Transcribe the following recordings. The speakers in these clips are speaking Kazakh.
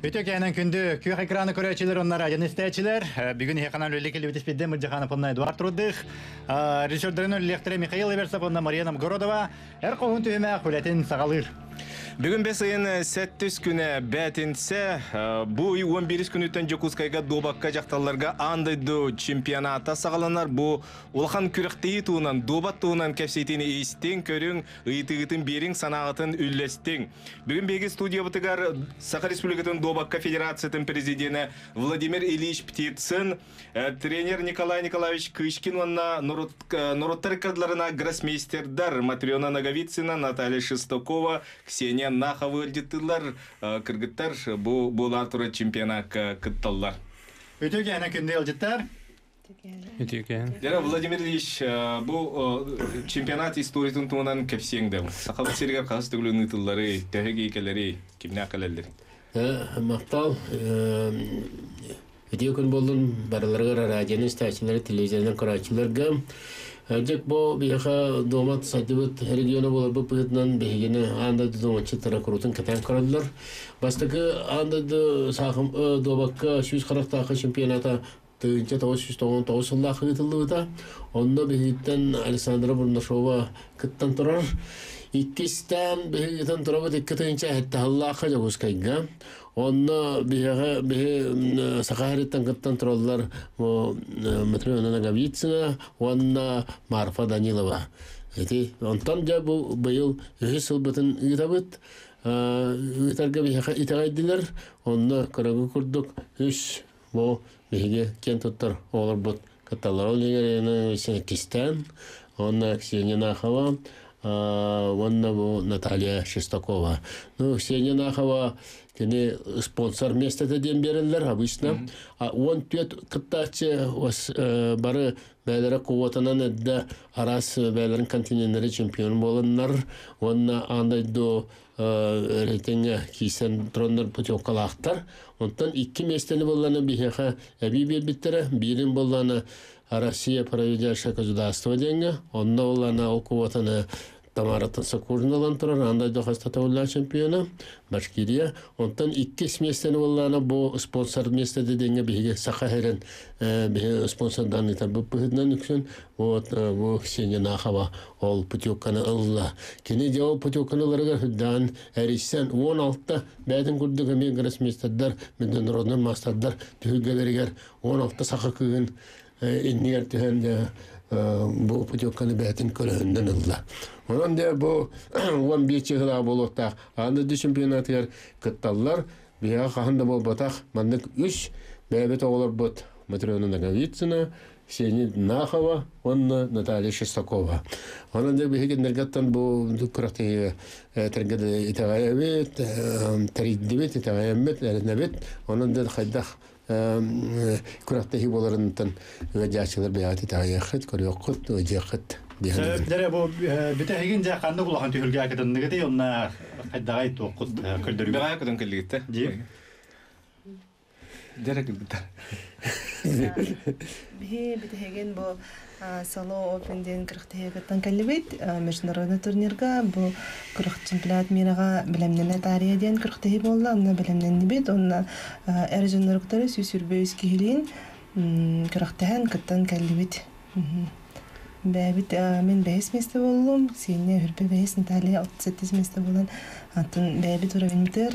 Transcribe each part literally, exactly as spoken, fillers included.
Өтөкәнен күнді күйек экраны көрәчілер, онлар радион істәчілер. Бүгін хеқанан өлі келі бітіспедді Мұрджаханов онна Эдуард Труддық. Режиссердерін өлілектірі Михаил Иверсов, онна Мария Новгородова. Әр қоғын түйіме құлетін сағалыр. Бүгін бесайын сәттіс күні бәтінсе, бұ он бир күн өттен Жокускайға добаққа жақталарға андайды чемпионата сағаланар. Бұ олқан күріқтейі туынан, добат туынан кәпсейтіні естен, көрің, ұйты-ұйтын берің, санағытын үллестен. Бүгін бегі студия бұтығар Саха Республикатын Добаққа Федерациятын президенті Владимир Ильич Птицын, тренер Николай Николаевич Кышкин, онна Нұруттар кадларына гроссмейстердар Матриона Наговицина, Наталья Шестакова, Ксения Наховы өлдеттілер, кіргіттер, бұл артура чемпионат кітталар. Өтеге әні күнде өлдеттер? Өтеге. Дәрі, Владимир Ильич, бұл чемпионат историятын туынан кәпсеңді. Сақалы сергер қағыз түгілі ұнытылары, тәхеге екелері, кеміне ақалелдер? Мақтал, өтеге күн болдың барыларға радионың стачылары, телевизионның құрачыларға. Әжек бұл бияға домат сайтыбыт регионы болар бұл бұғытынан бейгені андайды доматчы тара құрутын кәтен қарадылар. Бастығы андайды сақым добаққа жүз қырықтағы чемпионата түйінші тоғыз жүз тоғыз тоғыз жыллағы етілді бұта. Онда бейгеттен Александра Бурнашова күттен тұрар. Иккістен бейгеттен тұрабыт екі түйінші әтті аллақы Жокускайға. Онна бияға бейі сақағареттен күттен тұралылар Матриона Наговицина, онна Марфа Данилова. Онтан жа бұл бұйыл үхіс сылбытын үйтабыт. Үйтарға бияға итағайдылар. Онна қарағы күрдік үш бұл бейге кен тұттар олар бұд. Катталар олегерені Кистен, онна Ксения Нахова, онна бұл Наталья Шестакова. Ну, Ксения Нахова Кені спонсор местеті ден берілдер, обычно. Он түйет күттачы бары бәлері қуатынан әдді арас бәлерін континенттері чемпион болынлар. Онна андайды рейтингі кейсен трондар путевкалақтар. Онтан iki местені боланы бейхеға әбей бербеттері. Бірін боланы Россия проведящая государство деньги. Онна боланы ол қуатаны Тамаратын Сакурналан тұрар, андай доқастата олар чемпиона, Башкирия. Онтан икки местені оларына бұл спонсор местеді денге бейге сақа херен спонсордан етар бұл бұғыдынан үксен. Бұл Ксения Нахова ол путевканы ұлла. Кені де ол путевканы оларға хүддан әрестен он алтыда бәдің күрдігі мен гроссмейстердар, менден роднан мастардар түхілге бергер он алтыда сақа күгін еннер түхенде бұл путевканы бәтін көрігінден ұлла. Онан де бұл он бес жылға болуқтақ. Андыды чемпионатығар күтталылар. Бияға қағында бол батақ. Мандық үш бәбет оғылар бұд. Матриона Наговицина, Ксения Нахова, онна Наталья Шестакова. Онан де бияға нергаттан бұл күрақтығы тәргеді итағайабет, тәриддебет, итағайабет, әрінәбет. Онан де қайдақ күрақтығы боларынтан өдяшылар бияға итағайақыт, көріоқыт, өдяқыт. Дәрі бұл бітәхеген жа қанды құлаған түйілге әкетіндігі де, онына қайдағай тоққыт көрдірі. Бәға әкетін кілігітті? Дей. Дәрі кілгіттар. Бітәхеген бұл Сало Опенден қырықтығыттан кәлібет, международный турнирға бұл қырық чемпионат мираға білімнені тария ден қырықтығы болды, онына білімнені бет, онына әр жонларықтары сөйсүрбе өскелейін қырықтығын қыттан кәлібет. Бәбит мен бәйіс месті болуым, сенне үрбі бәйіс Наталья отыз сегіз месті болан. Атын бәбит уровеньдер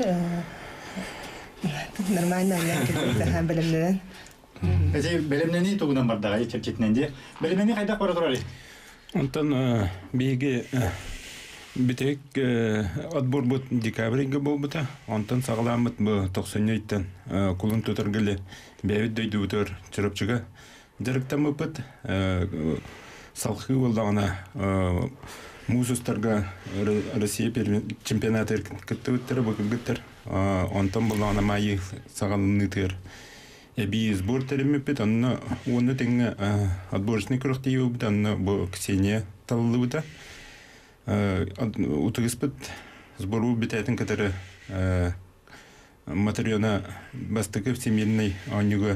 нормально әмін білімден. Әзі білімнені тұғынан бардағай чепчетінен де. Білімнені қайдақ бары тұрары? Онтан бейге бітек отбор бұд декабрейге бол бұта. Онтан сағылан бұд бұ тоқсанне айттан құлын тұтыргілі бәбит дөйді бұтыр чырапчыға. Дәріктен бұд салқы болдағына музыстарға Россия чемпионаты күтті өттері бұқылғыттыр. Онтан болдағына майы сағалынытыр. Әбей сбор тәрімеппет, оны тәңі отборшыны күріқті еу бұд, оны бұл Ксения талылы бұда. Утығыспыт сбору бітәтін кәтірі Матриона бастықы семейный анюға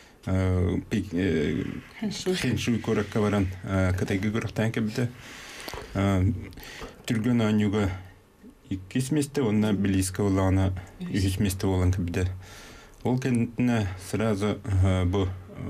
хеншуй көрекке баран катайгы көректен кебді. Түрген анюга иккис месте, онна близко улана үһүс месте болан кибде. Ол кентне сразу бу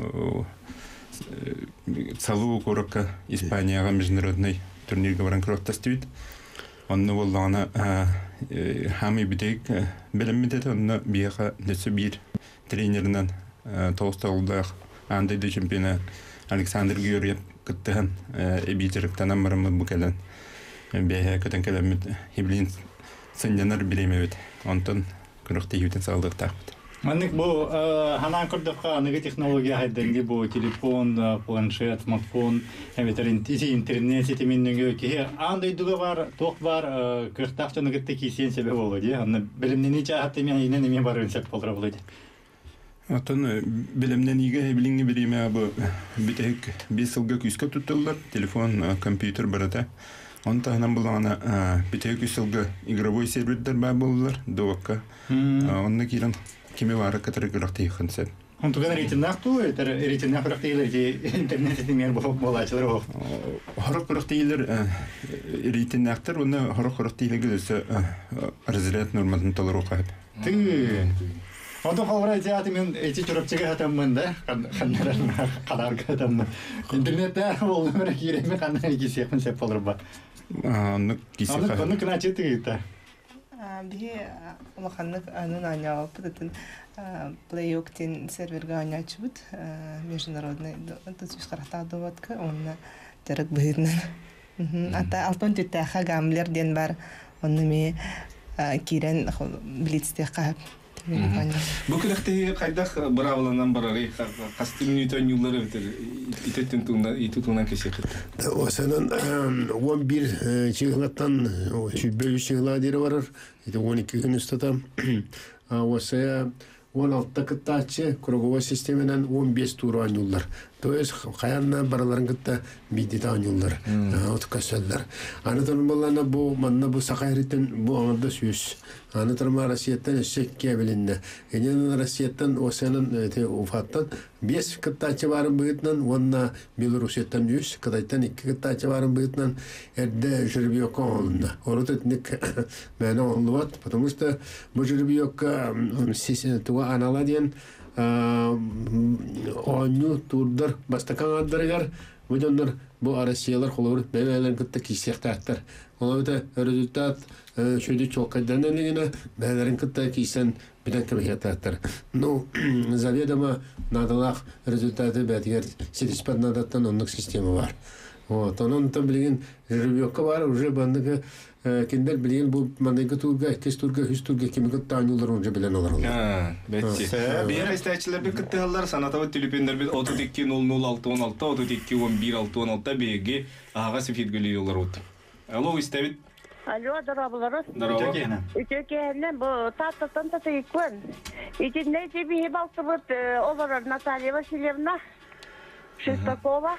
салуу коракка Испанияга международный турнирге баран кроктастыбыт. Онна боллана хами битек белеммитет, онна бияка нөсө бир тренеринен тоостолдах андайды чемпиона Александр Георгиев кыттыхан эбитериктанан барамы бу келен. Бияка көтөн келемит хиблин сынjanар билемебит. Онтон крокты ютен салдыктакпыт. Маннык бу ханан көрдөккө аныгы технология хайденги бу телефон, планшет, смартфон, эметерин интернет сетиминдеги ки андай дуга бар, ток бар, кыртак жөнөгөттө кисен себеп болду ди. Аны билимнени жаатты мен инен мен барын сеп болдура болду. Атын билимнен иге билинги бириме бу битек беш жылга күскө туттулар, телефон, компьютер барата. Онта ханан булана битек үч жылга игровой серверлер бар болдулар, довакка. Онны кирен кими бары катары грахты хынсет. Он туган рейтинакту, это рейтинак грахтыйлар ди интернет сетимер болуп болачылар бу. Хорок грахтыйлар рейтинактар, уны хорок грахтыйлар өсө разряд норматын толору кайып. Ты Онда халвара театр мен эти чурапчыга хатаммын да, ханнаран каларга хатаммын. Интернетте ол нөмер киреме кандан кисепин сеп болор ба. Аны кисеп. Аны аны кына четигита. Би улаханнык анын анял пытын плей-октин серверга анячбыт международный тутуш карата доватка онна терек быйнын. Ата алтон түттәхә гамлер ден бар. Онны ми кирен блицте кап. Бу кирәкте кайдах бравланан барары кастым ньютон юллары битер. Итеттен туна итутунан кесекет. Осанан он бир чыгылаттан сүббөй чыгыладыр бар. Это он iki gün üstada. Осая он алты кыттачы круговой системанан он беш тур ойнулар. То есть каянна бараларын кытта бидит ойнулар. Откасаллар. Анатон боллана бу манна бу сакайритен бу аңда сүз. Анатон Россияттан эшекке билинде. Энен Россияттан осанын те уфаттан беш кыттачы барын быйтнан, онна Белорусияттан үч, кытайттан iki кыттачы барын быйтнан эрде жүрбөккө олунда. Оротетник мәне олуат, потому что бу жүрбөккө туга аналаден оню турдар бастакан аддыргар выдондар бу Россиялар холор бәләләр кытта кисектәттер. Оларда результат шөйдү чокайдан элегене бәләләрен кытта кисен бидән кебектәттер. Ну, заведомо надалах результаты бәтгәр сертификат надаттан онлык система бар. Вот, онун та билген ревьюка бар, уже бандыгы киндер билген бу мандыгы турга, кеш турга, хүч турга кимикат таанылар уже билен алар. Ha, бетти. Бер эстәчләр бик кыттылар, санатавы телефоннар бит отуз эки ноль ноль алты он алты, отуз эки он бир алты он алты беге ага сифитгели юллар ут. Алло, истәбит. Алло, здорово. Здорово. Үтөкене бу таттан татыйкын. Итинне тебе балтыбыт олар Наталья Васильевна Шестакова.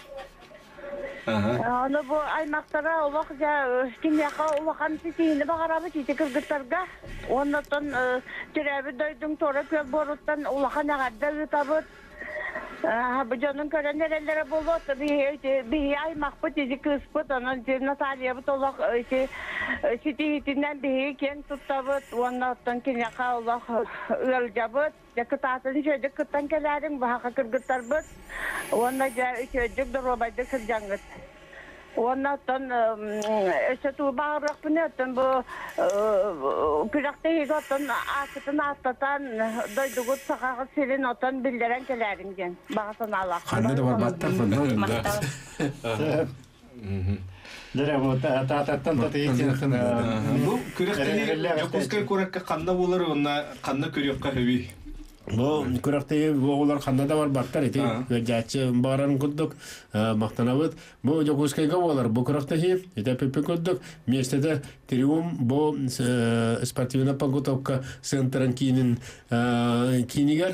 Аны бу аймактара улак жа киняка улакан ситине багарабы тите кыргыттарга. Оннотон төрәбе дойдың тора көп боруттан улакан агадда үтабыт. Бу жонун көрөннерләре болот. Би би аймак бу тизи кыспыт, анан Наталья бу толак ситиһитинен би кен туттабыт. Оннотон киняка улак өлҗабыт. Якытатын жөйдік кыттан келерін баға кыргыттар бұд. Онна жөйдік дұробайды кыржаңғыт. Онна тон өсі туы бағырық бұны өттін бұ күріқті егі оттын ақытын астатан дойдығыт сақағы сирин оттын білдерен келерін ген. Бағасын алақ. Қанды да бар баттар. Дәрә бу тататтан татыйын. Бу күрәкте Жокускай күрәккә канда булыр, онна канда күрәккә хәби. Бу күрәкте оғылар қанда да бар баттар еті. Жачы бағарарын күрдік, мақтанабыд. Бу Жокускайға олар бу күрәкте хеп, еті пепе күрдік. Местеде Триум бу спортивна подготовка центрын кейінін кейінігер.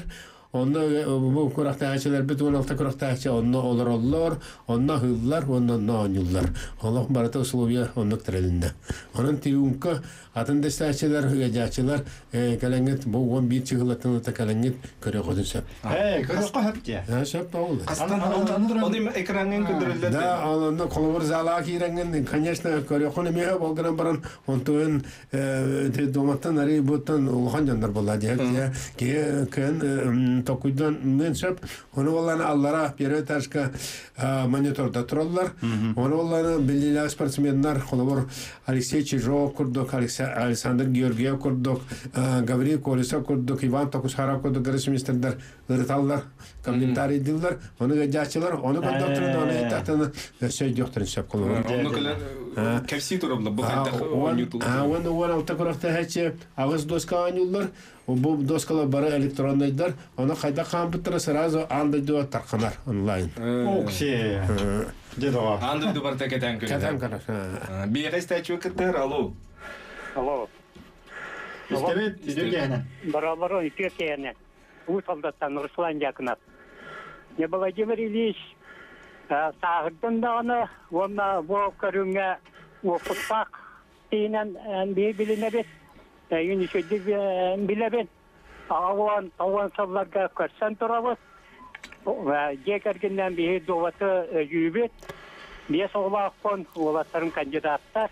Онна бу курактаачылар бит он алты курактаачы онна олар оллар, онна хыллар, онна наанюллар. Аллах барата условия онна трелинде. Онын тиюнка атын дестаачылар, гажачылар калангет бу он бир чыгылатын та калангет көрө кодусап. Э, көрөк хатча. Ha şap paul. Onu ekranın köndürüldü. Да, алында колбур зала киренген, конечно, көрөкөнө мега болгон баран, онтон те доматтан ари буттан улхан жандар болду я. Ке кен токуйдан мен шап, оны боланы аллара бере ташка мониторда тураллар. Оны боланы белгилүү спортсмендер, колбур Алексей Чижов курдук, Александр Георгиев курдук, Гаврил Колесов курдук, Иван Токушара курдук, гросмейстердер ырталлар, комментарий дилдер, оны гажачылар, оны кондукторун, оны этатын сөй жоктурун шап колбур. Onu kılan kepsi turabla bu kadar oynuyor. А, он он алты куракта хачы агыз доска анюллар, бу доскалар бары электрондайдар, аны кайда компьютер сразу андайдыга тарканар онлайн. Оксе. Дедова. Andı duvar teketen Кетем köle. кара. Bir geste çökütler alo. Алло. İstemit, izleyene. Барабарон Пекене. У солдаттан Руслан Якынов. Не Владимир Ильич сағырдың дағыны, онна бұл көріңе оқытпақ дейінен біліне бет. Юнишөйді біле бет. Ағуан, ағуан салларға көрсен тұрабыз. Жекергеннен бейі доваты үйбет. Бес олақпын олаттарын кандидаттар.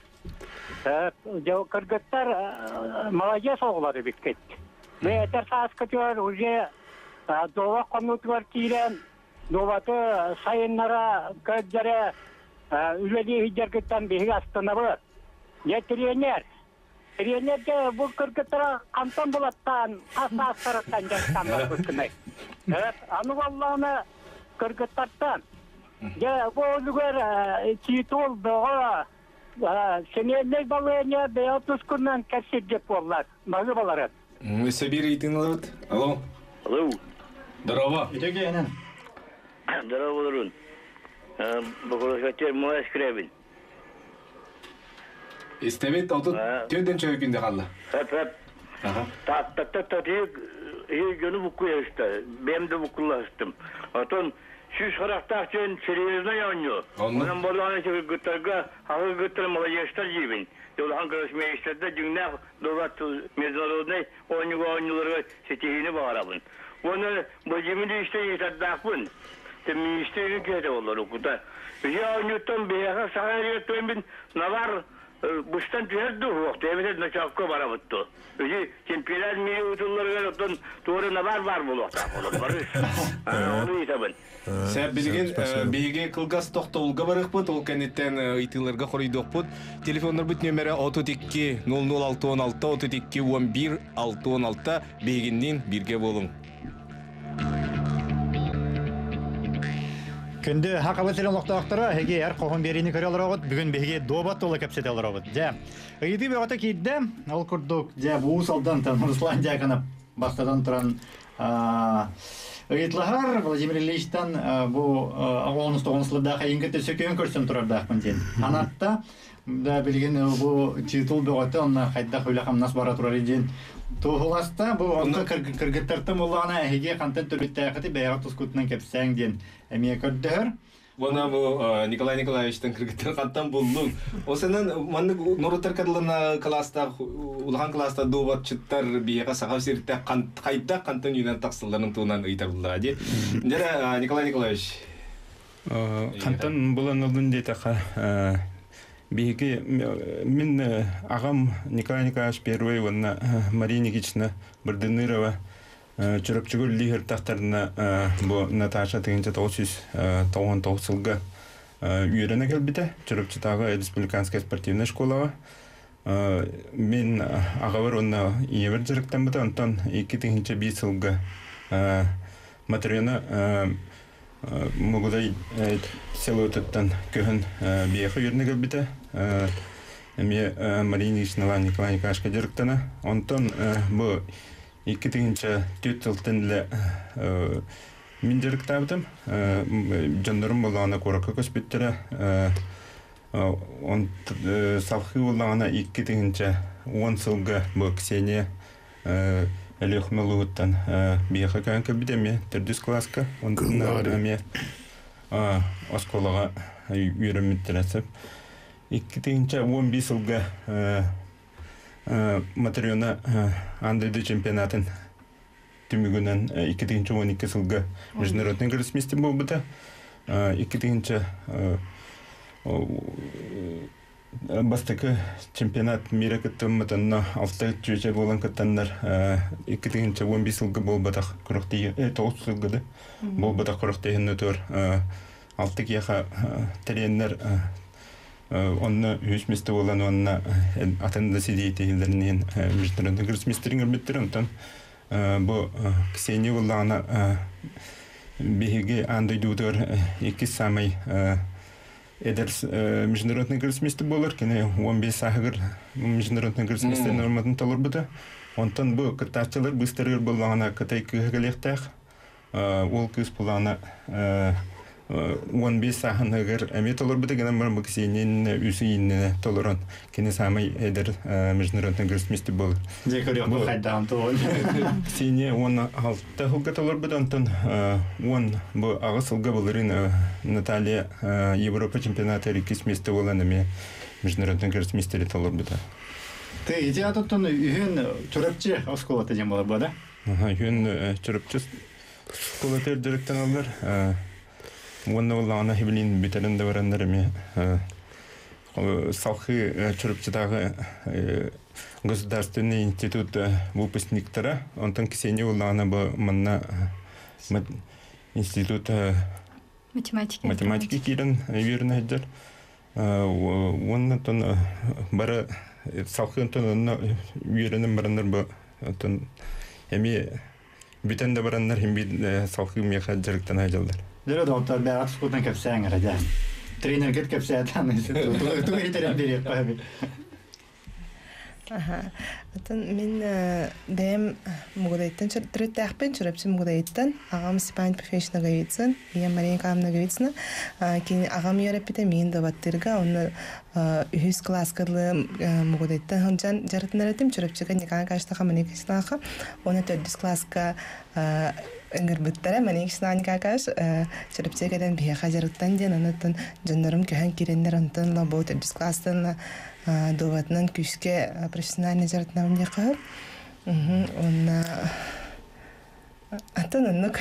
Кыргыттар молодец оғылары беккет. Бәйтер сааскатыр уже дова комнутуар тирен, доваты сайыннара көддері үлелі үйдергіттен бейгі астанабы. Не тренер? Тренерге бұл кыргыттара қантан болаттан, аса-асараттан жастанлар көркінай. Аны валланы кыргыттарттан. Бұл үлгер титул бұға Семейный балыня беятус күннен кәсіп деп болар. Мағы балары. Сабир ейтін алады. Алло. Алло. Здорово. İzleyene. Здорово, Ларун. Бұқылы шатер мұға әскіребін. İstemit oldu. Tüyden çökünde kaldı. Hep hep. Tattatatat yönü buku yaştı. Benim de bukulaştım. Atın Şüş xaraktak için seriyezine yanıyor. Onun bolağına çekil gıttarga, hağı gıttar молодежьтар жибин. Yolhan görüşmeyeşlerde cümle dolat mezarına oynuyor oynuyorlar setihini bağırabın. Onu bu cimri işte yeterdakbın. Temi işte yükete olur okuda. Bir oynuyortan bir yaka sahaya bin navar bustan tüherdi vakti. Evet ne çakko barabıttı. Öyle çempiyonlar mili utulları verirken doğru navar var bu vakti. Onu yitabın. Sen bilgin bilgi kılgas toxta olga barıq bud, ol kәнеттен итилерге хоройдық bud. Telefonlar bud nömері otuz iki nol nol altı on altı otuz iki on bir altı on altı bilginden birge bolun. Күнді хақабы селен лоқтақтары, хеге әр қоғын берейіні көрі алыр оғыт, бүгін беге добат толы кәпсет алыр оғыт. Жа, үйді бе ота кейді, ол күрдік, жа, бұл салдан тан, Руслан Жакынып, бастадан тұран Ыйтлахар Владимир Ильичтан бұл ағуаныс тоғынысылыда қайын көтті сөкеуін көрсен тұрарда ақпын ден. Анатта, да білген бұл титул бөғаты, онна қайда қөйлақам нас бара тұрар еден. Туғыласта бұл онда кіргіттартым олағына әйге қантын түрбетті әқіті бәйға тұскутынан кәпсәң ден әмие көрдігір. Бона bu Nikolay Nikolayevичтен кыргыттар каттан болдун. Осенен манны Нуруттар кадылына класста, улхан класста добат чыттар бияга сагав сиртте кайда кантын юнан таксылларын туунан ыйтабылар ди. Дера Николай Николаевич. Кантын булан алдын детака биги мен агам Николай Николаевич первый вона Мария Никитична Бардынырова Чуракчугул лигер тахтарына бу Наташа тегенче тоғыз жүз тоғыз жылга үйренө келбите. Чуракчутагы республиканская спортивная школага. Мен агабар онна иевер жырыктан бите, онтон эки тегенче беш жылга материона мугудай селотыттан көхүн бияхы үйренө келбите. Эми Мария Никитична Николай Николаевичка жырыктана. Онтон бу iki тегенче төрт жылтынлы мен жырыктабытым. Жондарым болағына қораққа көспеттері. Салқы болағына iki тегенче он жылғы бұл Ксения Элех Мелуттан биеха канка бидеме тердис класска онтан аме а осколага үйрөмүттөрөсөп иккитинче он беш жылга Материона андыды чемпионатын түмүгүнөн иккитинче он эки жылга международный гроссмейстер болбута иккитинче бастыкы чемпионат мира кыттымытынна алты жүзө болан кыттаннар иккитинче он беш жылга болбатак курукти тогуз жылгады болбатак куруктыгын өтөр алты кияха тренер онна үсместе болан онна атында сидейтилеринен международный гроссмейстерин өрмөттөр онтан бу Ксения Улана беги андай дудор эки самый Эдерс международный гроссмейстер болар, кене он беш сагыр международный гроссмейстер норматын толор бута. Онтан бу кытачылар быстырыр болгана кытай кыгылыктак. Ол кыз булана он беш сагыр эме толор бута, кене мар Ксенин үсүйин толорон. Кене самый эдер международный гроссмейстер болар. Декорёк бу хайдан тол. Ксения он алты хулга толор бута, онтан он бу агысылга боларын Наталья Европа чемпионаты рекисмейстер боланами международный гроссмейстер толор бута. Ты иди атоттон үйүн чурапчы осколата жем болар бу да? Ага, үйүн чурапчы школатер директор алар. Онна улана хибилин битеринде барандар эме салхы чурапчыдагы государственный институт выпускниктара, онтан Ксения улана бу манна институт математики математики кирен верно хеджер. Онна тон бара салхын тон веренем барандар бу тон эми битенде барандар хим салхы меха директор хеджалдар. Дөрө доктор бәгат скутан кепсәң раҗа. Тренер кет кепсәтән институт. Ту итерәм биреп кайбы. Аха. Атын мен дэм мугадайттан чөрөттәхпен чөрөпчү мугадайттан агам Спайн профессионал гавитсын, я Мария на гавитсна. Кин агам ярапита мен да баттырга оны үз класскалы мугадайттан ханжан жарытнаратым чөрөпчүгә никан каштага мен кислаха. Оны төрдүс класска энгер биттәре мен икснан какаш чөрөпчүгәдән бия хажарыттан ден анатын жандарым көһән киреннәр антан лабо төрдүс класстан доватнан күшке профессиональный жарытнам якыр. Онна атаныннык.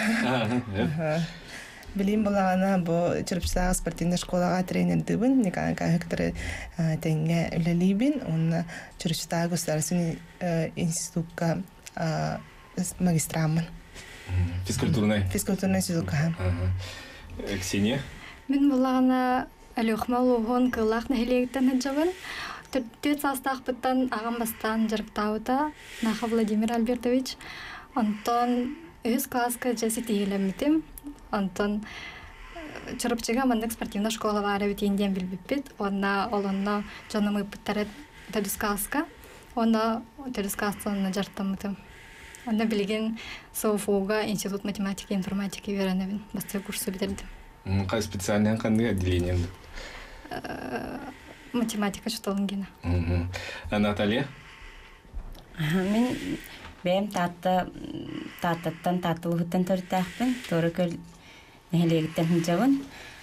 Билим булагана бу чөрөпчүгә спортивный школага тренер дибин, никан кахтыр тенге үлелибин, онна чөрөпчүгә государственный институтка магистрамын. Физкультурный. Физкультурный институтка. Ксения? Мен булагана Алёхмалугон кылах нахилектен хаджабын. Төт састах быттан агамбастан жарыктаута Наха Владимир Альбертович. Антон үз класска жасы тиелемитим. Антон чырыпчыга мандык спортивный школа бар бит индиен билбиппит. Онна олонно жанымы быттарет тадыскаска. Онна тадыскасын жартамытым. Онда билген Софуга институт математики и информатики веренебин. Басты курсы битердим. Кай специальный кандай отделение? Математика чуталынгена. А Наталья? Мен бем татта таттан таттылыгыттан төртәхпен, торы көл нәһилегиттен жабын.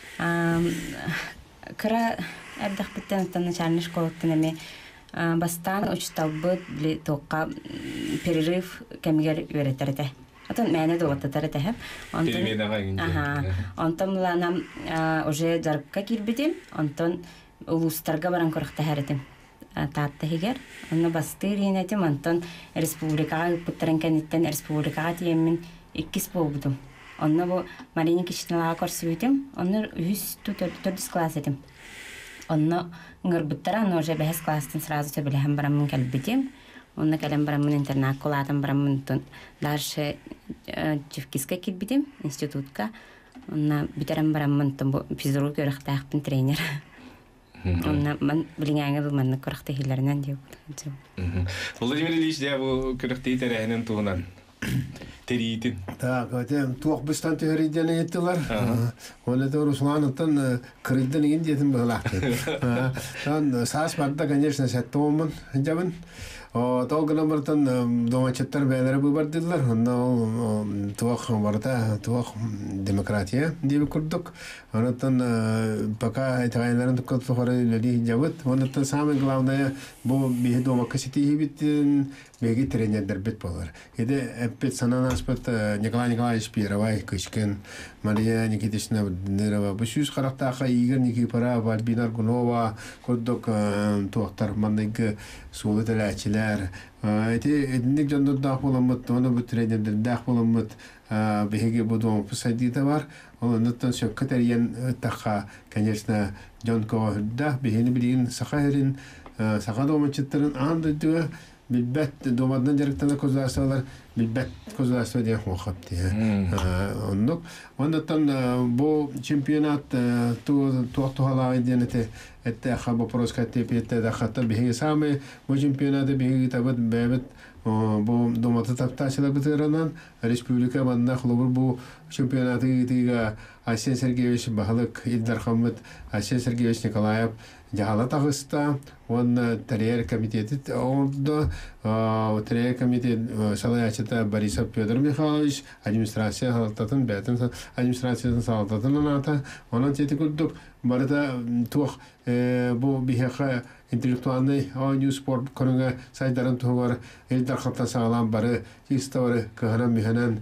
Кыра әрдәк биттен тан начальный школаттан эме бастан учталбыт бли тоққа перерыв кемгер өретерде. Атын мәне доғаттатары тәһәп. Ага. Онтон ланам уже жарыкка кирбитим, онтон улустарга баран корыкта хәрәтим. Татта хигер. Онна басты ринәтим, онтон республикага буттаран кәниттен республикага тиеммин иккис болбудум. Онна бу Марина Кичиналага корсубитим, онна үз төрдүс класс этим. Онна ңырбыттара, онна уже бәһәс класстан сразу сөбеләһәм барамын кәлбитим. Онна кәлем барамын интернат кулатым барамын тон. Дальше Чевкиска кирбитим, институтка. Онна битерем барамын тон бу физрук көрәхтәхпин тренер. Онна мен билгәнгә булманны көрәхтә хилләреннән дип. Владимир Ильич дә бу көрәхтә тәрәһеннән тугынан. Теритин. Так, вот туох быстан төһөридән еттеләр. Оны да Русланнан кырыйдан иген дидем булак. Тан сас барда, конечно, сәттәмен. Җабын О, толгына бартан домачаттар бәләре бу бардылар. Онда туак барта, туак демократия дип курдук. Ондан пока этайларын тукат фохары леди жабыт. Ондан самое главное бу бе дома касити бит беги тренер бит болар. Иде эппет сананас бит Николай Николаевич Пировай кышкын Мария Никитична Нерова. Бу сүз характаха Игорь Никипара, Альбина Гунова курдук туактар мандык сулы теләчиләр. Эти эдник жонда да боламыт, оны бу тренердер да боламыт. Беге бу дом посадита бар. Он нуттан секретарьян таха, конечно, Джонко да бегени билин сахарин, сахадом читтырын андыды. Билбет домадан жарыктана козласалар, билбет козласва деген хохапты. Оннук, ондаттан бу чемпионат ту туактугалага денете этте хаба проскатте петте да хата беге саме бу чемпионаты беге табат бебет бу домата таптачылар битеранан республика банда хлобур бу чемпионаты тига Арсен Сергеевич Бахалык Илдар Хаммет, Арсен Сергеевич Николаев Жахала тагыста, он тарьер комитет орда, тарьер комитет салаячата Борисов Петр Михайлович, администрация салататын бәтін администрациясын салататын аната, онан тети күрдік, барыда тух бу бихеха интеллектуальный аудио спорт көріңі сайдарын туғар Илдар Хамтан сағалан бары исторы кыханан миханан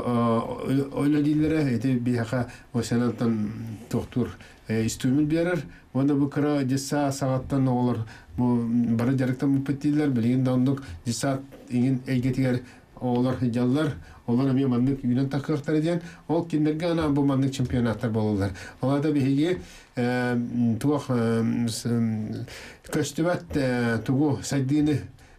ойлы дейлері, эти бихеха осянантан тухтур истумил берер. Оны бу кыра жеса сағаттан олар бу бары жарықтан мұппеттейлер білген дауындық жеса еңін әйгетігер олар жаллар олар әме мандық үйнен таққықтар еден ол кендерге ана бу мандық чемпионаттар болылар. Оларда бігеге туақ көстібәт туғу сайдыны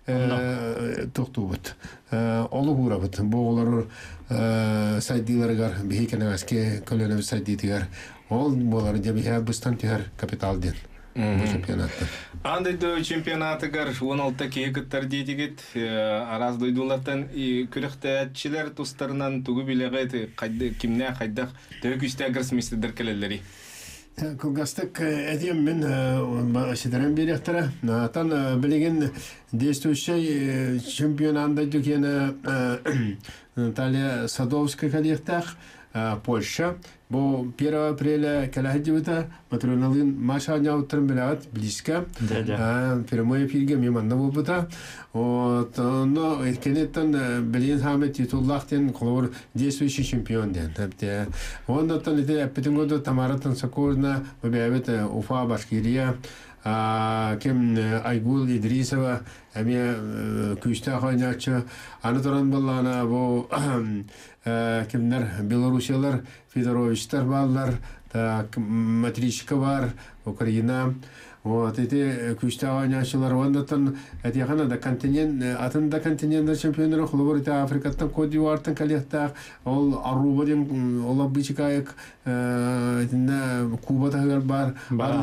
тұқты бұд. Олы ғура бұд. Бұл олар сайдыларығар бігекені әске көлініп сайдыдығар. Ол болар дебиһә бустан тиһәр капитал ден. Бу чемпионатта. Андай да чемпионатыгар он алты кегеттер дидигит араз дойдулардан и күрәхтәчиләр тустарынан тугы билеге кайды кимнә кайдак төгүстә гресмистер келеләри. Кылгастык әдем мен башыдарым беректәре. Натан билеген действующий чемпионанда дүкене Наталья Садовская коллектах Польша. Бо первого апреля калахидивата матроналин маша няутрым билат близко. Прямой эфирге меманда болбута. Вот, но кенеттен билин хаме титуллахтен колор действующий чемпион ден. Он оттан ите аппетин году Тамаратан Сокурна, бабиабет Уфа Башкирия, кем Айгул Идрисова, әме күшті қойнақчы. Аны тұран болғана бұл кемдер Белорусиялар, Федоровичтар баллар, Матричка бар, Украина. Вот эти күшті қойнақчылар. Ондатан әтеқана да континент, атында континентер чемпионер құлыбыр еті Африкаттан Кодивуартан калияқтақ. Ол Арубаден, ол абычықайық, Кубатағар бар.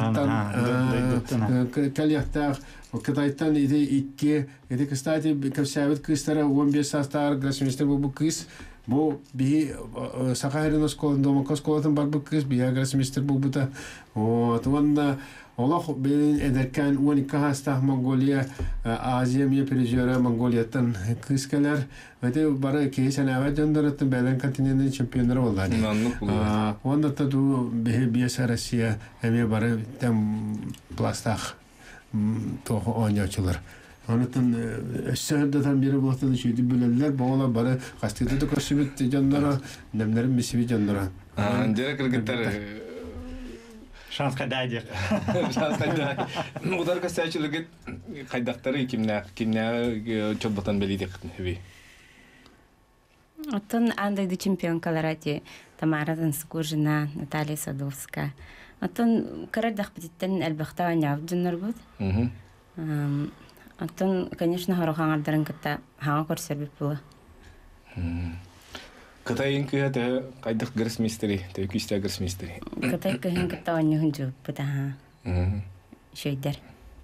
Калияқтақ. Кытайдан иде икке, иде кстати, кавсявит кыстара он беш састар гроссмейстер бу кыз, бу би Сахарина школын дома школатын бар бу кыз, би гроссмейстер бу бута. Вот онда Аллах бен эдеркан он ике хаста Монголия, Азия ми пережера Монголиятан кызкалар. Эти бары кейсен ават жондаратын бәлен континенттен чемпиондары болдады. Онда таду би биеса Россия, эме бары там пластах тоғы ойнаушылар. Онытын өссәһәрдәтен бері болақтады шүйді бөлелер, боғыла бары қастықты да көшібет жандара, нәмлерін бесібет жандара. Дәрі кіргіттер шанс қайдайды. Шанс қайдайды. Удар көстәчілігі қайдақтары кемне чолбатан бәлейдек өбей? Оттон андайды чемпионкаларати Тамаратан Сокуржина, Наталья Садовская. Оттон кырадах битеттен әлбәхтә ойнап дөннәр бут. Оттон, конечно, харахаңардан кытта хаңа көрсәрбеп була. Кытай кыһәтә кайдык гроссмейстери, төкүстә гроссмейстери. Кытай кыһын кытта ойнагын жуп бута. Шөйдер.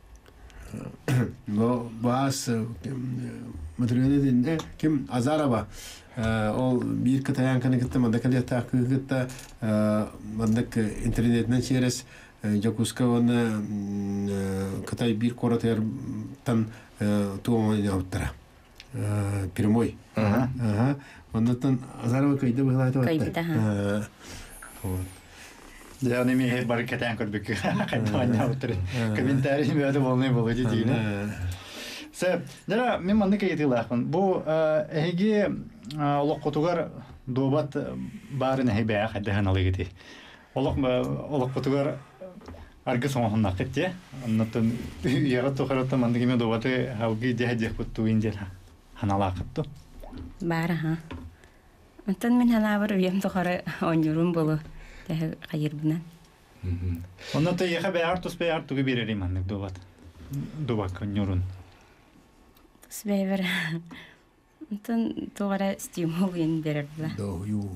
Но бас материалында ким Азарова ол бир кытаян каны кытта манда калета кытта манда интернеттен через Жакуска оны Кытай бир коратер тан туомойны ауттара. Прямой. Ага. Оннан Азарова кайда быхлайты батта. Кайда. Я не имею баркетан көрбүк. Кайда аутыр. Комментарий мөдө болмай болду дейин. Сэ, дара мен мандык айтылахын. Бу эги олоккотугар добат барын хебе хадхан алыгыты. Олок олок котугар аргы соңхунна кетти. Аннан яга тохарата мандык мен добаты хауги дехдех кутту индер. Ханалакытту. Бара ха. Антан мен ханабар уям тохары онюрун болу. Тәһә кайырбынан. Оннан та яха бәяр тус бәяр тугы берерим мандык добат. Добак онюрун. Тус бәяр. Антан тогара стимул ен берердилар. Да, ю.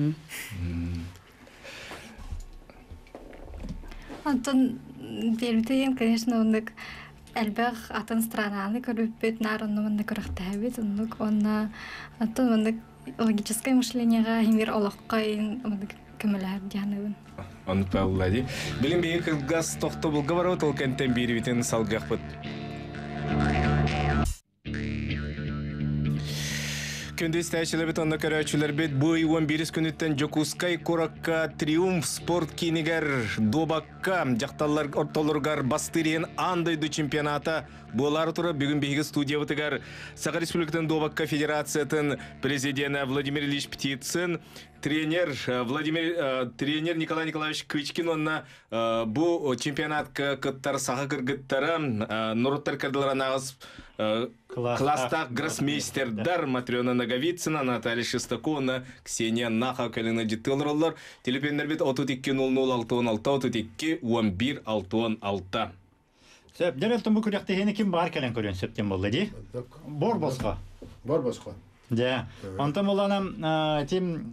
Антон дербитен, конечно, ондык элбэх атын странаны көрүппет нарынны көрөктөбүт, ондук онна антон ондык логическое мышлениега химир олоккайын ондык көмөлөр жаныбын. Аны пауллади. Билим бейин кылгас тохто булга барот ол кенттен бири битен салгакпыт. Күндіз тәйшілі бет онда көрәчілер бет бұй он бирис күніттен Жокускай Коракка Триумф спорт кейінігер добакка жақталар ортолырғар бастырien андайды чемпионата болар тұры бүгін бейгі студия бұтығар Саға Республикатын добакка федерациятын президенті Владимир Ильич Птицын тренер Владимир тренер Николай Николаевич Кычкин онна бұл чемпионатка кыттар сағы кыргыттары нұруттар кардылар анағыз класстах гроссмейстердар Матрена Наговицына, Наталья Шестакова, Ксения Наха көліні жеттілдіролар. Телефондар бет отыз екі нөл нөл алты он алты, отыз екі он бір алты он алты. Сөп, дәрелтін бұл күректі хені кім бар кәлін көрген сөптен болды, де? Бор босқа? Бор босқа. Да. Антон боланам, тем,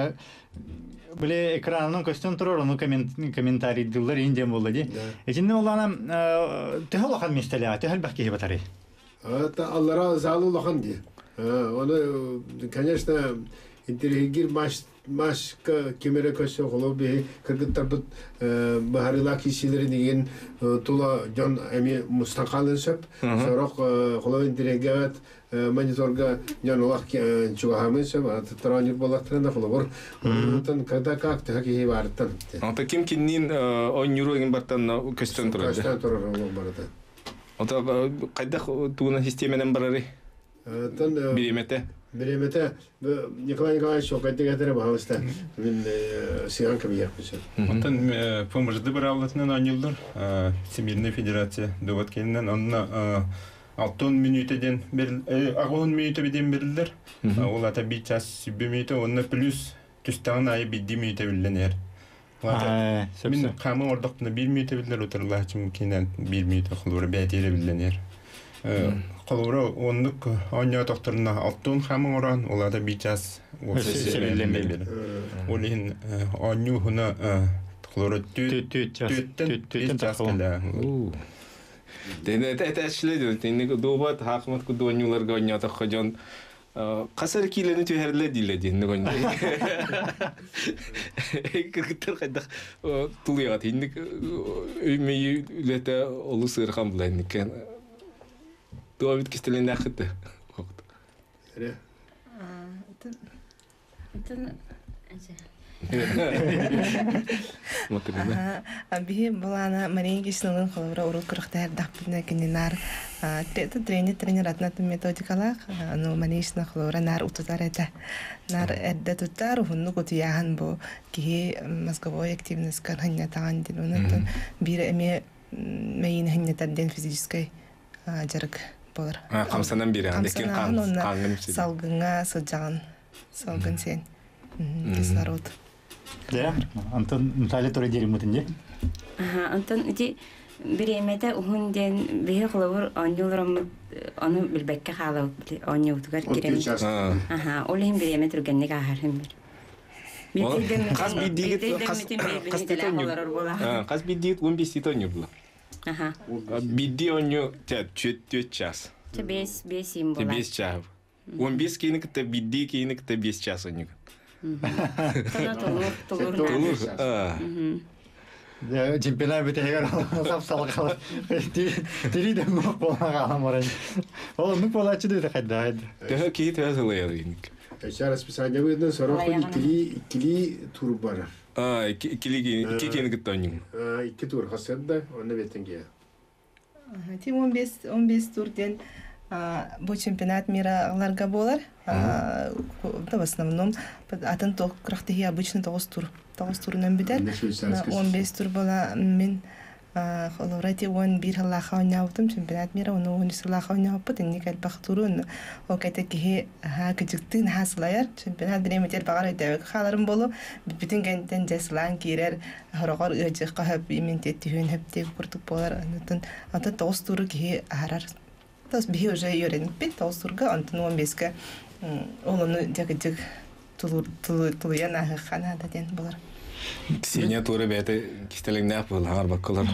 біле экранының көстен тұрыр, оны комментарий дылдар инден болды, де? Етінде боланам, түхіл оқан местелі, түхіл бәкке батары. Это Аллара залу лоханди. Он, конечно, интерегир маш маш кемере көсө холоби кыргыттар бут бахарила кисилери деген тула жон эми мустакалын сөп. Сорок холо интерегат мониторга жон лах чугамын сөп. Атраник болактырында холобор. Онтан когда как таки бартан. Ата ким кинин он юроген бартан көстөн турат. Көстөн турат барда. Ата кайда тугунан системенен барары? Биремете? Биремете Николай Николаевич кайда кетире баһаста. Мен сыян кабия куса. Онтан помыжды бир авлатынан анылдар. Всемирная федерация добат кеннен онна алтын минутеден бер агон минуты биден берилдер. Ол ата bir час bir минуты онна плюс түстән ай bir минуты билленер. Мен қамы ордақтына bir минуты білдер отырылар чым кенен bir минуты қылуыры бәтері білденер. Қылуыры ондық оңя тоқтырына алтын қамы оран, олада bir час білденер. Олын оңю ғына қылуыры төттен bir час білдер. Дені әтәшіледі, дені добат хақымат күді оңюларға оңя тоққа жон Қасар кейлені түйәрлі дейлі дейінді қойынды. Кіргіттер қайдақ тұлыяғат. Ендік өймейі үлеті олы сығырған бұла ендік. Дуа бет кестелен әқітті. Әрі? Бихи булана Мария Кишнылын холовра урут кырыктар дақпына кененар тренер тренер атнатын методикалақ ну Мария холовра нар утутар это нар эдде туттар хунну котияхан бу ки мозговой активность карханья таган дилунатын бир эме мейин ханьятан физической жарык болар. Камсанан бири андекен кангын салгынга сыжаган салгын сен кислород. Да, Антон Наталья тоже дерем мутынде. Ага, Антон иди биремете унден бие хловор анюлрам аны билбекке хала аню утгар кирем. Ага, олин биремет ругенне гахарым. Кас биддигит кас кас тетоню. Кас биддигит он бес тетоню була. Ага. Бидди аню те чет час. Те бес бес символ. Те бес час. он бес кейник те бидди кейник те бес час аню. Тана толур толур. А. Чемпионат битегер сапсалгала. Тириден мок болмаган морен. Ол ну полачы да кайда. Тэ ки тэ зылыйдык. Эча расписание выдан сорок икили икили тур бар. А, икили ики кен гыттанын. А, икки тур хасыда, аны бетенге. Тим он беш он беш турден бу чемпионат мира ларга болар. Да в основном атын ток крахтыгы обычно тоғыз тур. тоғыз турунан битер. он беш тур бола мен холорати он бир халаха ойнабытым чемпионат мира оны он үч халаха ойнабыт инде калбак турун о кетеки ха кыжыктын хаслаяр чемпионат дреметер багар өтөк халарым болу бүтүн гентен жаслан кирер хорогор ыжык кахап иментет түһөн хептек куртук болар анытын ата тоғыз туру ки арар тас би уже йөрен бит тоғыз турга антын он бешке олону жагыжык тулур тулуян ахана да ден болар. Ксения туры бәте кистелең нәп бул хар баккалар.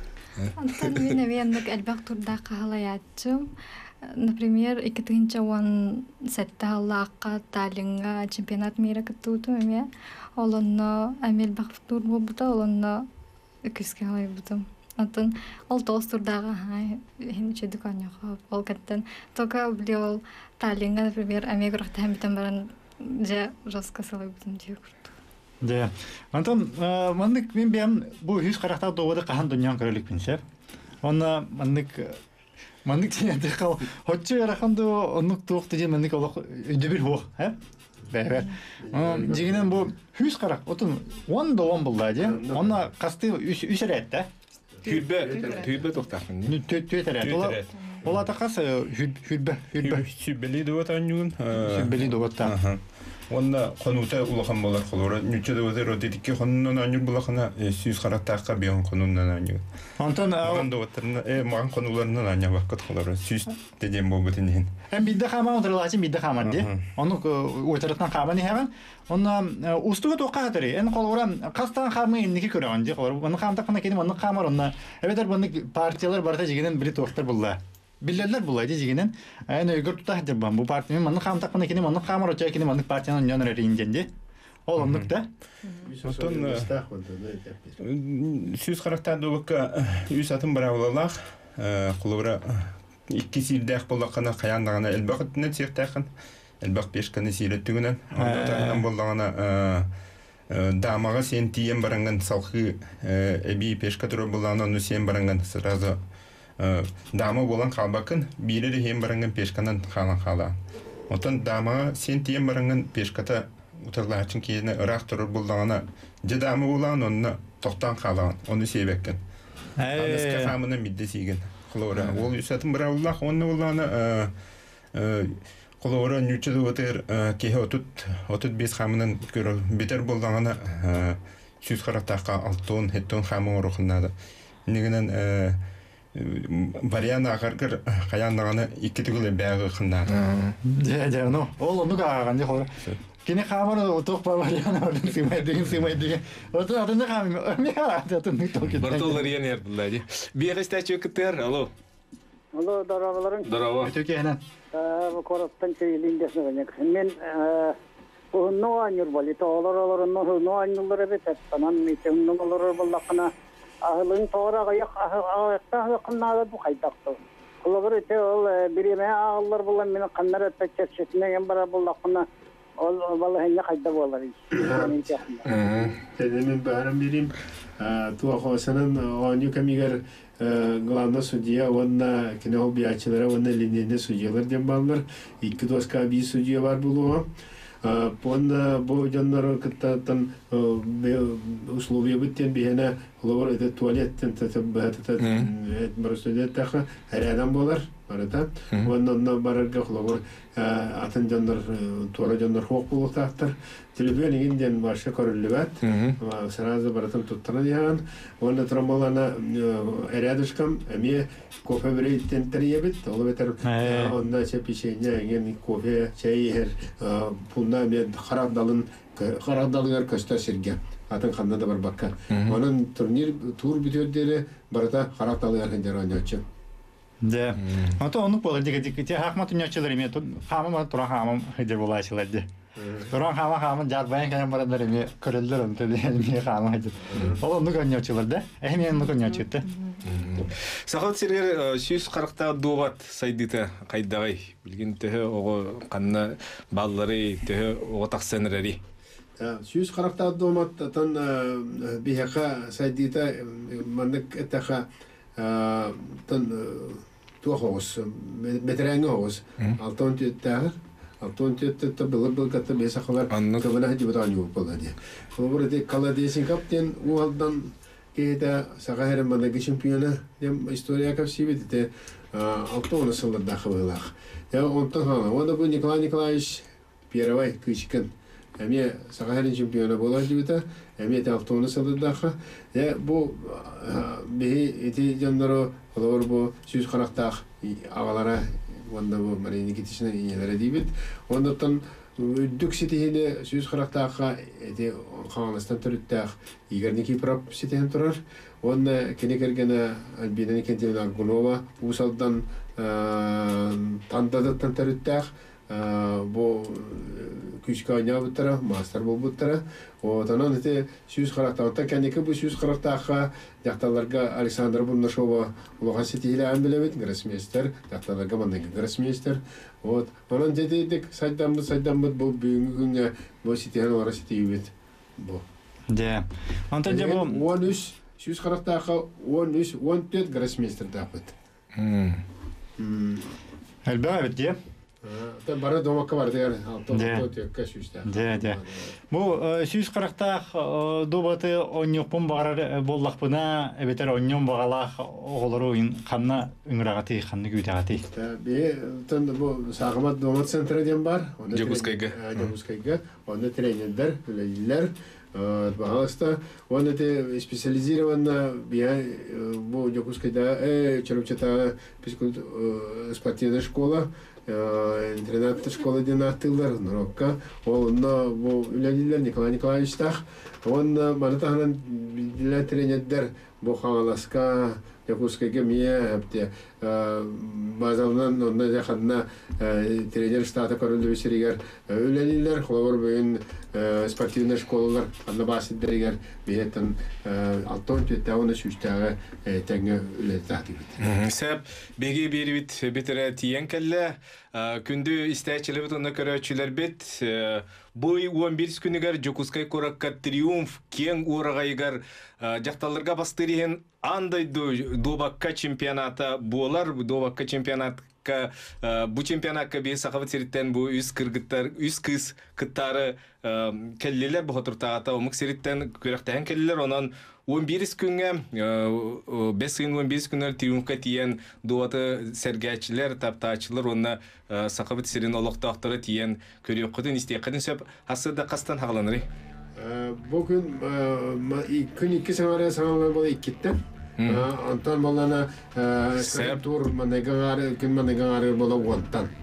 Антон мен әвенлек әлбәк турда каһалаячым. Например, икенче он сетте халлакка Таллинга чемпионат мира кытуту эме. Олонно Амел Бахтур булбута, олонно күскә алай бутым. Антон ол тоғыз турдагы хай хинче дуканья хап. Ол каттан тока блиол Таллинга, например, Амел рахтам битен баран же раскасалай бутым дию. Да. Антон, мандык мен бем бу хүс каракта довода кахан дөньян көрөлүк пинсеп. Онна мандык мандык тиенде кал. Хоччу яраханды онук тук деген мандык олок үдө бир хо, ха? Бәбә. Дигенен бу хүс карак, отун он да он булда ди. Онна касты үсәрәттә. Хүлбә, хүлбә токтакын. Ну төтәрәт. Ола такасы хүлбә, хүлбә. Сүбели дот анюн. Сүбели дот та. Онда конута улахан болар холора нүче дә үзер дидикке хоннан анюр булахана сүз караттакка бион конуннан анюр. Антон анда оттырны э ман конуларынан аня вакыт холора сүз дедем болбутын. Hem bidde xama oturlaçı bidde xaman di. Onu oturttan xamani hemen. Onu ustuga toqa hatırı. En qolora qastan xamı indiki көрәгән ди. Onu xamda qana kedim onu xamar onu. Evet bunu partiyalar barta jigenen biri toqtar bullar. Billerler bulay di jigenen. En ögür tuta hatır ban bu partimin onu xamda qana kedim onu xamar ocha kedim onu partiyanın yanına ringendi. Olumluk da. Otun сүз карактан добукка үз атын бара булалар. Qolora iki sildak bolakana kayandagana elbaqtne çektaxın elbaq beşkani silettügünen ondan bolagana damaga sen tiyen barangan salxı ebi peşkatro bolana nu sen barangan sразу dama bolan qalbakın biri hem barangan peşkanan xalan xala ondan dama sen tiyen barangan peşkata utarlaçın kiyene ıraqtır bolagana je dama bolan onna toqtan xalan onu sebekkin anaska xamına middesigen Колора, ол үсәтен бер Аллах, онны улланы колора нүче өтер кеһе отут отут бес хамынын көрө бетер булганы сүз карактакка алтын хеттон хамы рухнада. Нигенен вариант агар каяндаганы икки түгүле бәгы кында. Же же, ну, ол ону каган ди хора. Кене хаманы отук бар вариант ордун симай деген симай деген. Отун атында хамы. Мега атын токет. Бартолар ян ярдылар ди. Бегесте чөкүтер, алло. Алло, дарабаларың. Дараба. Төкенен. Э, короттан чейлиндесне генек. Мен э, ну анюр бали тоолор ну ну анюлар бет танан митем нумалар боллакына ахылын тоора гаяк ахта кыннада бу кайдакты. Колобор те ол бириме ааллар булган мен каннар таччетне ям бара боллакына ол балаһын кайда болар. Мен барам бирим туа хосанан аню камигер главный судья онна кино биячылары онна линейный судьялар дем баллар икки доска би судья бар булуга понда бу жаннар кыттан условия биттен бихена ловар это туалеттен татабат тат барсудет таха харадан болар барата онна барарга ловар атын жаннар тора жаннар хок булуктактар телевизион инден башы көрүлүбат сразу баратан туттана диган онда тромболана рядышком ами кофе брейтен теребит ол бетер онда чепичене ген кофе чай пунда мен харадалын харадалыгар көстө сирге атын кандай да бар бакка анын турнир тур бүтөдөрү барата харадалыгар хендер ойночу. Да. А то он упал, где где где хахмат у меня человек имеет, хама тура хама где была человек. Торон хама хамын жарбайын кәне барандар эми көрөлдөр онты эми хама айтып. Ол ону көннөчүлөр да. Эми ону көннөчүтте. Сахат сергер сүз кырыкта дуубат сайдыта кайдагай билген төһө ого канна баллары төһө ого таксенрери. Сүз кырыкта дуумат тан бихака сайдыта мандык этаха тан туохос метреңос алтон төттәр алтон төттә биле бил катта бесахалар кабына хәҗибат алып булды. Ул бурда каладесин каптен уалдан кеда сагахер мандык чемпиона дем история капсибит те алтон сылларда хавалах. Я онтан хана, онда бу Николай Николаевич первый кычкан. Эме сагахер чемпиона була дибита, эме те алтон сылларда ха. Я бу бе эти жандаро олар бу сүз карактак агалара онда бу Мария Никитична инелер дибит. Ондатан үдүк ситиһине сүз карактакка эти ханастан төрүттәк игерники прап ситиһен турар. Онда кенекергене Альбина Никентьевна Аргунова усалдан тандадаттан төрүттәк бу күчкә ойнап мастер булып буттара. Отанан эти сүз карактакта кенеке бу сүз карактакка якталарга Александр Буннашова улага ситиһиле амбелебит гроссмейстер, якталарга мандагы гроссмейстер. Вот, онан дедек сайдамды сайдамды бу бүгүнкү күнгө бу ситиһен олара ситиһибит. Бу. Де. Антон же бу он үч сүз карактакка он үч он төрт гроссмейстер дапыт. М. Элбәбит де. Та бара домакка бар дигәр, алтын төккә сүздә. Де, де. Бу сүз карактак дубаты оньюпун багар боллакпына, эбетер оньюн багалах оголору канна үңрагаты, канны күтәгаты. Бе, тон бу сагымат домат центры дем бар. Жагускайга. Жагускайга. Онда тренерлер, билелер. Пожалуйста, он это специализированно бу Жагускайда, э, Черепчата спортивная школа. Интернет школа династылар норокка ол на бу үлелилер Николай Николаевич тах он манатахнан биле тренерлер бу хаваласка Якутская мия апте базалнан онда жахадна тренер штата королевы сиригер үлелилер холовор бүйін спортивный школалар анна басит берегер бейеттен алтон төттәуны сүштәгә тәңгә үлелтәтибит. Сәп беге берибит битере тиен келле күндү истәчилебит онда көрөчүлөр бит бу он бир күнүгөр Жокускай коракка триумф кең урагайгар жакталарга бастырыгын андай добакка чемпионата болар добакка чемпионатка бу чемпионатка бе сахават сериттен бу үз кыргыттар үз кыз кыттары келлелер бу хотуртаата омук сериттен көрөктөн келлелер онон он бир күнгө беш он бир күнөр триумфка тиен дуаты сергәчләр таптачлар онна сахават серин олоктоктары тиен көрөккөтөн истекеден сөп асырда кастан хагаланыры. Bugün gün iki sene sonra böyle gitti. Anton balana tur manegar gün manegar böyle ondan.